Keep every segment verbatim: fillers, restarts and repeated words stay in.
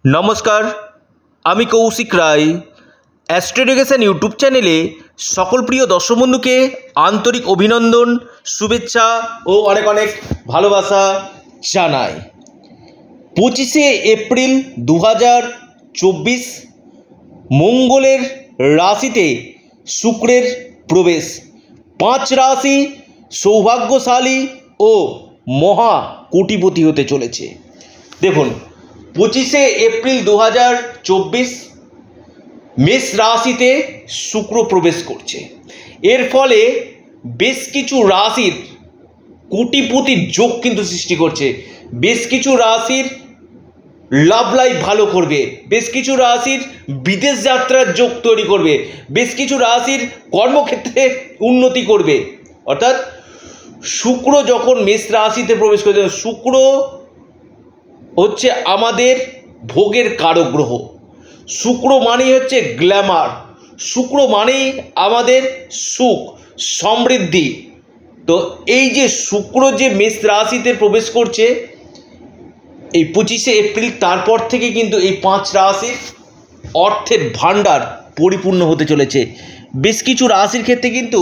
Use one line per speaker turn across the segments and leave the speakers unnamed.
নমস্কার, আমি Koushik Roy. Astro Education YouTube চ্যানেলে সকল প্রিয় দর্শক বন্ধুকে আন্তরিক অভিনন্দন, শুভেচ্ছা ও অনেক অনেক ভালোবাসা জানাই। পঁচিশে এপ্রিল দু হাজার চব্বিশ মঙ্গলের রাশিতে শুক্রের প্রবেশ। পাঁচ রাশি সৌভাগ্যশালী ও মহা কোটিপতি হতে চলেছে। দেখুন, পঁচিশে এপ্রিল দু হাজার চব্বিশ মেষ রাশিতে শুক্র প্রবেশ করছে। এর ফলে বেশ কিছু রাশির কোটিপতির যোগ কিন্তু সৃষ্টি করছে। বেশ কিছু রাশির লাভ লাইফ ভালো করবে, বেশ কিছু রাশির বিদেশ যাত্রার যোগ তৈরি করবে, বেশ কিছু রাশির কর্মক্ষেত্রে উন্নতি করবে। অর্থাৎ শুক্র যখন মেষ রাশিতে প্রবেশ করছে, শুক্র হচ্ছে আমাদের ভোগের কারক গ্রহ। শুক্র মানেই হচ্ছে গ্ল্যামার, শুক্র মানেই আমাদের সুখ সমৃদ্ধি। তো এই যে শুক্র যে মেষ রাশিতে প্রবেশ করছে এই পঁচিশে এপ্রিল, তারপর থেকে কিন্তু এই পাঁচ রাশির অর্থের ভাণ্ডার পরিপূর্ণ হতে চলেছে। বেশ কিছু রাশির ক্ষেত্রে কিন্তু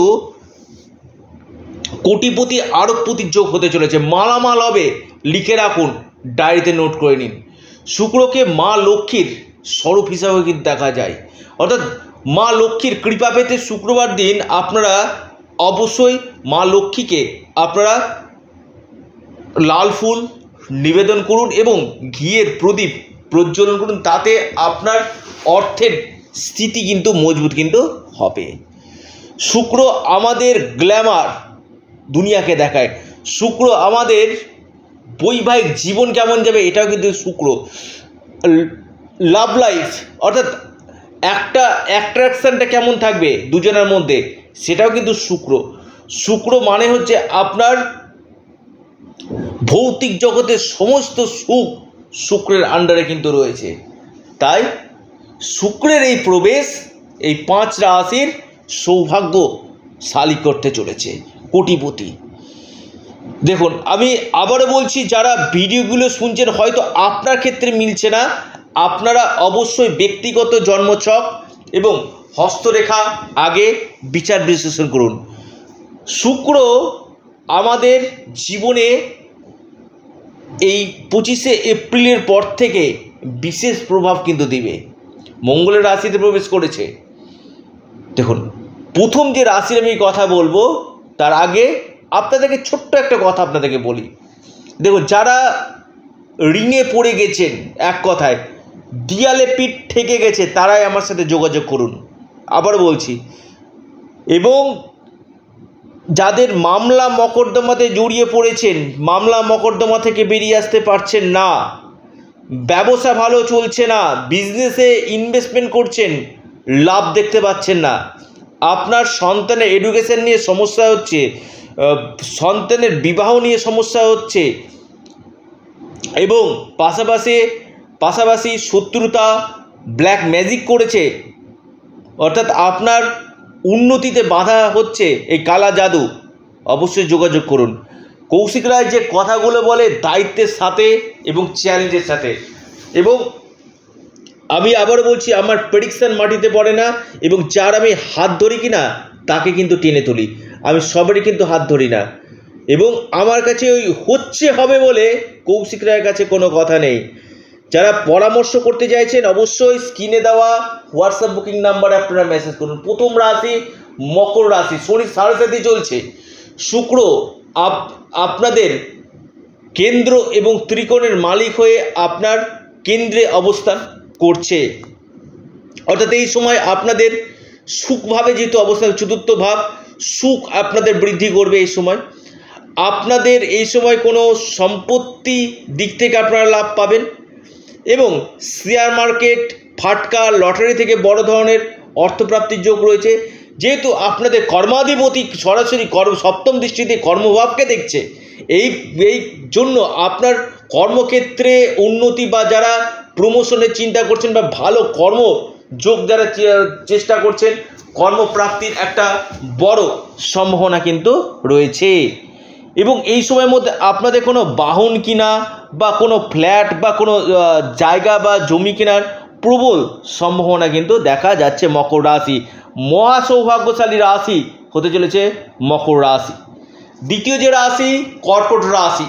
কোটিপতি আরবপতির যোগ হতে চলেছে। মালামাল হবে, লিখে রাখুন, ডায়েরিতে নোট করে নিন। শুক্রকে মা লক্ষ্মীর স্বরূপ হিসাবে কিন্তু দেখা যায়। অর্থাৎ মা লক্ষ্মীর কৃপা পেতে শুক্রবার দিন আপনারা অবশ্যই মা লক্ষ্মীকে আপনারা লাল ফুল নিবেদন করুন এবং ঘিয়ের প্রদীপ প্রজ্বলন করুন। তাতে আপনার অর্থের স্থিতি কিন্তু মজবুত কিন্তু হবে। শুক্র আমাদের গ্ল্যামার দুনিয়াকে দেখায়। শুক্র আমাদের বৈবাহিক জীবন কেমন যাবে এটাও কিন্তু শুক্র। লাভ লাইফ অর্থাৎ একটা অ্যাট্রাকশানটা কেমন থাকবে দুজনের মধ্যে সেটাও কিন্তু শুক্র। শুক্র মানে হচ্ছে আপনার ভৌতিক জগতের সমস্ত সুখ শুক্রের আন্ডারে কিন্তু রয়েছে। তাই শুক্রের এই প্রবেশ এই পাঁচ রাশির সৌভাগ্যশালী করতে চলেছে, কোটিপতি। দেখুন, আমি আবারও বলছি, যারা ভিডিওগুলো শুনছেন হয়তো আপনার ক্ষেত্রে মিলছে না, আপনারা অবশ্যই ব্যক্তিগত জন্মছক এবং হস্তরেখা আগে বিচার বিশ্লেষণ করুন। শুক্র আমাদের জীবনে এই পঁচিশে এপ্রিলের পর থেকে বিশেষ প্রভাব কিন্তু দিবে। মঙ্গলের রাশিতে প্রবেশ করেছে। দেখুন, প্রথম যে রাশির আমি কথা বলবো তার আগে আপনাদেরকে ছোট্ট একটা কথা আপনাদেরকে বলি। দেখুন, যারা ঋণে পড়ে গেছেন, এক কথায় দিয়ালে পিঠ ঠেকে গেছে, তারাই আমার সাথে যোগাযোগ করুন। আবার বলছি, এবং যাদের মামলা মকদ্দমাতে জড়িয়ে পড়েছেন, মামলা মকদ্দমা থেকে বেরিয়ে আসতে পারছেন না, ব্যবসা ভালো চলছে না, বিজনেসে ইনভেস্টমেন্ট করছেন, লাভ দেখতে পাচ্ছেন না, আপনার সন্তানের এডুকেশন নিয়ে সমস্যা হচ্ছে, সন্তানের বিবাহ নিয়ে সমস্যা হচ্ছে, এবং পাশাপাশি পাশাপাশি শত্রুতা ব্ল্যাক ম্যাজিক করেছে, অর্থাৎ আপনার উন্নতিতে বাধা হচ্ছে এই কালা জাদু, অবশ্যই যোগাযোগ করুন। কৌশিক রায় যে কথাগুলো বলে দায়িত্বের সাথে এবং চ্যালেঞ্জের সাথে। এবং আমি আবারও বলছি, আমার প্রেডিকশান মাটিতে পড়ে না, এবং যার আমি হাত ধরি কিনা তাকে কিন্তু টেনে তুলি। আমি সবারই কিন্তু হাত ধরি না, এবং আমার কাছে ওই হচ্ছে হবে বলে কৌশিক রায়ের কাছে কোনো কথা নেই। যারা পরামর্শ করতে চাইছেন অবশ্যই স্ক্রিনে দেওয়া হোয়াটসঅ্যাপ বুকিং নাম্বারে আপনারা মেসেজ করুন। প্রথম রাশি মকর রাশি, শনি সাড়ে সাথে চলছে। শুক্র আপ আপনাদের কেন্দ্র এবং ত্রিকোণের মালিক হয়ে আপনার কেন্দ্রে অবস্থান করছে। অর্থাৎ এই সময় আপনাদের সুখভাবে যেহেতু অবস্থান, চতুর্থ ভাব, সুখ আপনাদের বৃদ্ধি করবে। এই সময় আপনাদের এই সময় কোনো সম্পত্তি দিক থেকে আপনারা লাভ পাবেন, এবং শেয়ার মার্কেট, ফাটকা, লটারি থেকে বড় ধরনের অর্থপ্রাপ্তির যোগ রয়েছে। যেহেতু আপনাদের কর্মাধিপতি সরাসরি কর্ম সপ্তম দৃষ্টিতে কর্মভাবকে দেখছে, এই এই জন্য আপনার কর্মক্ষেত্রে উন্নতি বা যারা প্রমোশনের চিন্তা করছেন বা ভালো কর্ম যোগ যারা চেষ্টা করছেন, কর্মপ্রাপ্তির একটা বড় সম্ভাবনা কিন্তু রয়েছে। এবং এই সময়ের মধ্যে আপনাদের কোনো বাহন কিনা বা কোনো ফ্ল্যাট বা কোনো জায়গা বা জমি কেনার প্রবল সম্ভাবনা কিন্তু দেখা যাচ্ছে মকর রাশি। মহা সৌভাগ্যশালী রাশি হতে চলেছে মকর রাশি। দ্বিতীয় যে রাশি কর্কট রাশি,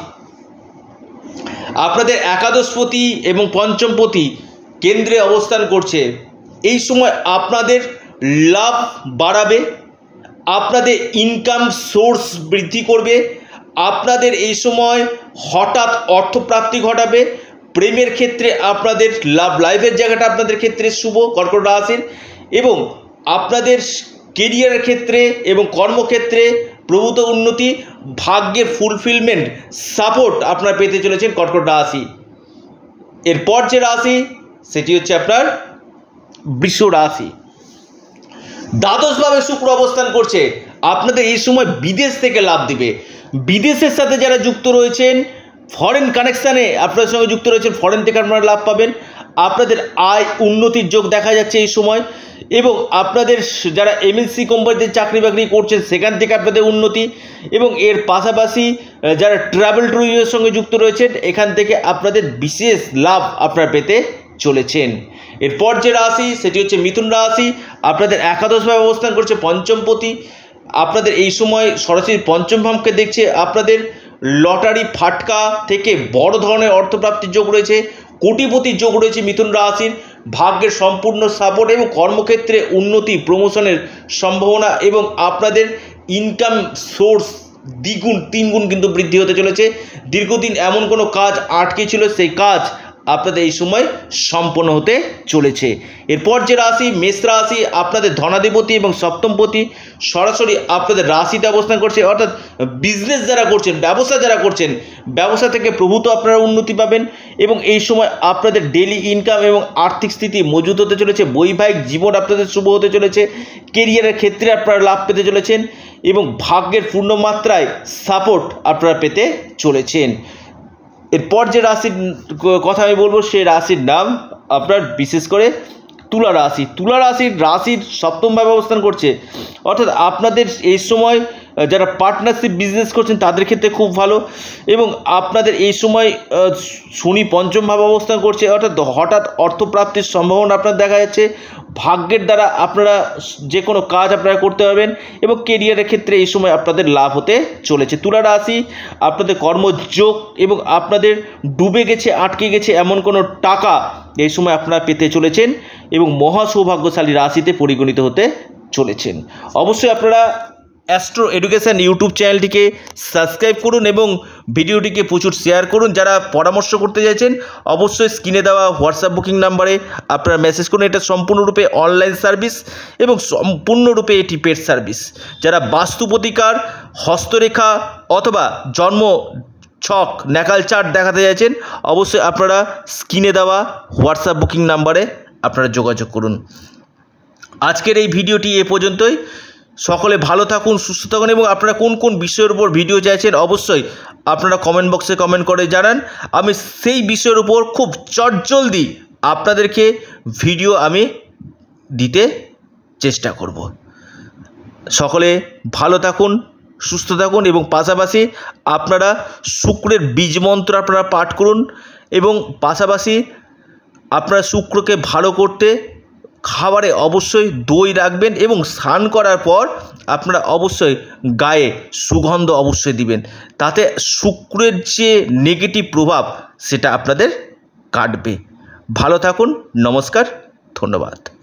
আপনাদের একাদশপতি এবং পঞ্চমপতি কেন্দ্রে অবস্থান করছে। এই সময় আপনাদের লাভ বাড়াবে, আপনাদের ইনকাম সোর্স বৃদ্ধি করবে, আপনাদের এই সময় হঠাৎ অর্থপ্রাপ্তি ঘটাবে। প্রেমের ক্ষেত্রে আপনাদের লাভ লাইফের জায়গাটা আপনাদের ক্ষেত্রে শুভ কর্কট রাশির, এবং আপনাদের কেরিয়ারের ক্ষেত্রে এবং কর্মক্ষেত্রে প্রভূত উন্নতি, ভাগ্যের ফুলফিলমেন্ট সাপোর্ট আপনারা পেতে চলেছেন কর্কট রাশি। এরপর যে রাশি সেটি হচ্ছে আপনার বৃষ রাশি। দ্বাদশভাবে শুক্র অবস্থান করছে, আপনাদের এই সময় বিদেশ থেকে লাভ দিবে। বিদেশের সাথে যারা যুক্ত রয়েছেন, ফরেন কানেকশানে আপনার সঙ্গে যুক্ত রয়েছেন, ফরেন থেকে আপনারা লাভ পাবেন। আপনাদের আয় উন্নতির যোগ দেখা যাচ্ছে এই সময়, এবং আপনাদের যারা এমএনসি কোম্পানিতে চাকরি বাকরি করছেন সেখান থেকে আপনাদের উন্নতি, এবং এর পাশাপাশি যারা ট্রাভেল ট্যুরিজমের সঙ্গে যুক্ত রয়েছেন এখান থেকে আপনাদের বিশেষ লাভ আপনারা পেতে চলেছেন। এরপর যে রাশি সেটি হচ্ছে মিথুন রাশি। আপনাদের একাদশভাবে অবস্থান করছে পঞ্চমপতি, আপনাদের এই সময় সরাসরি পঞ্চম ভাবকে দেখছে। আপনাদের লটারি ফাটকা থেকে বড় ধরনের অর্থপ্রাপ্তির যোগ রয়েছে, কোটিপতির যোগ রয়েছে মিথুন রাশির। ভাগ্যের সম্পূর্ণ সাপোর্ট এবং কর্মক্ষেত্রে উন্নতি, প্রমোশনের সম্ভাবনা, এবং আপনাদের ইনকাম সোর্স দ্বিগুণ তিনগুণ কিন্তু বৃদ্ধি হতে চলেছে। দীর্ঘদিন এমন কোনো কাজ আটকে ছিল সেই কাজ আপনাদের এই সময় সম্পন্ন হতে চলেছে। এরপর যে রাশি মেষ রাশি, আপনাদের ধনাধিপতি এবং সপ্তমপতি সরাসরি আপনাদের রাশিতে অবস্থান করছে, অর্থাৎ বিজনেস যারা করছেন, ব্যবসা যারা করছেন, ব্যবসা থেকে প্রভূত আপনারা উন্নতি পাবেন, এবং এই সময় আপনাদের ডেলি ইনকাম এবং আর্থিক স্থিতি মজবুত হতে চলেছে। বৈবাহিক জীবন আপনাদের শুভ হতে চলেছে, কেরিয়ারের ক্ষেত্রে আপনারা লাভ পেতে চলেছেন, এবং ভাগ্যের পূর্ণমাত্রায় সাপোর্ট আপনারা পেতে চলেছেন। এরপর যে রাশির কথা আমি বলবো সেই রাশির নাম আপনার বিশেষ করে তুলা রাশি। তুলা রাশির রাশির সপ্তমভাবে অবস্থান করছে, অর্থাৎ আপনাদের এই সময় যারা পার্টনারশিপ বিজনেস করছেন তাদের ক্ষেত্রে খুব ভালো, এবং আপনাদের এই সময় শনি পঞ্চমভাবে অবস্থান করছে, অর্থাৎ হঠাৎ অর্থপ্রাপ্তির সম্ভাবনা আপনার দেখা যাচ্ছে। ভাগ্যের দ্বারা আপনারা যে কোনো কাজ আপনারা করতে পারবেন, এবং কেরিয়ারের ক্ষেত্রে এই সময় আপনাদের লাভ হতে চলেছে। তুলা রাশি, আপনাদের কর্মযোগ এবং আপনাদের ডুবে গেছে আটকে গেছে এমন কোনো টাকা এই সময় আপনারা পেতে চলেছেন, এবং মহা সৌভাগ্যশালী রাশিতে পরিগণিত হতে চলেছেন। অবশ্যই আপনারা অ্যাস্ট্রো এডুকেশন ইউটিউব চ্যানেলটিকে সাবস্ক্রাইব করুন এবং ভিডিওটিকে প্রচুর শেয়ার করুন। যারা পরামর্শ করতে চাইছেন অবশ্যই স্ক্রিনে দেওয়া হোয়াটসঅ্যাপ বুকিং নাম্বারে আপনারা মেসেজ করুন। এটা সম্পূর্ণরূপে অনলাইন সার্ভিস এবং সম্পূর্ণরূপে এটি পেড সার্ভিস। যারা বাস্তু প্রতিকার, হস্তরেখা অথবা জন্ম ছক, ন্যাকাল চার্ট দেখাতে চাইছেন অবশ্যই আপনারা স্ক্রিনে দেওয়া হোয়াটসঅ্যাপ বুকিং নাম্বারে আপনারা যোগাযোগ করুন। আজকের এই ভিডিওটি এ পর্যন্তই। সকলে ভালো থাকুন, সুস্থ থাকুন, এবং আপনারা কোন কোন বিষয়ের উপর ভিডিও চাইছেন অবশ্যই আপনারা কমেন্ট বক্সে কমেন্ট করে জানান। আমি সেই বিষয়ের উপর খুব চটজলদি আপনাদেরকে ভিডিও আমি দিতে চেষ্টা করব। সকলে ভালো থাকুন, সুস্থ থাকুন, এবং পাশাপাশি আপনারা শুক্রের বীজ মন্ত্র আপনারা পাঠ করুন, এবং পাশাপাশি আপনারা শুক্রকে ভালো করতে খাবারে অবশ্যই দই রাখবেন, এবং স্নান করার পর আপনারা অবশ্যই গায়ে সুগন্ধ অবশ্যই দিবেন। তাতে শুক্রের যে নেগেটিভ প্রভাব সেটা আপনাদের কাটবে। ভালো থাকুন, নমস্কার, ধন্যবাদ।